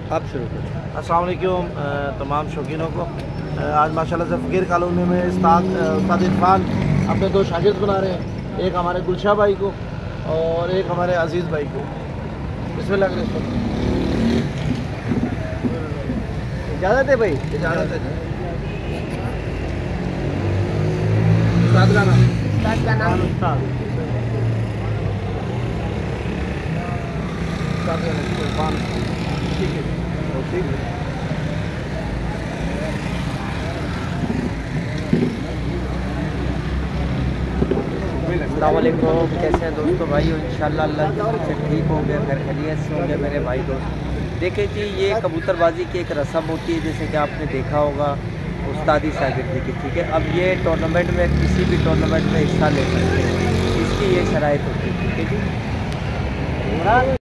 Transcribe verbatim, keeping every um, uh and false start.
आप शुरू करें। अस्सलाम वालेकुम तमाम शौकीनों को। आज माशाल्लाह से फ़कीर कॉलोनी में उस्ताद उस्ताद इरफान अपने दो शागिर्द बुला रहे हैं, एक हमारे गुलशाह भाई को और एक हमारे अजीज़ भाई को। इसमें लग रहे इजाज़त है भाई, इजाज़त है। उस्ताद का नाम उस्ताद का नाम उस्ताद इरफान। ठीक है, ठीक है। अस्सलामुअलैकुम, कैसे हैं दोस्तों भाई? इंशाल्लाह अल्लाह की तरफ से ठीक होंगे, खैर खैरियत से होंगे मेरे भाई दोस्त। देखिए जी, ये कबूतरबाजी की एक रस्म होती है, जैसे कि आपने देखा होगा उस्तादी शागिर्दी की। ठीक है, अब ये टूर्नामेंट में किसी भी टूर्नामेंट में हिस्सा ले सकते हैं, इसकी ये शराइत होती है। ठीक है जी।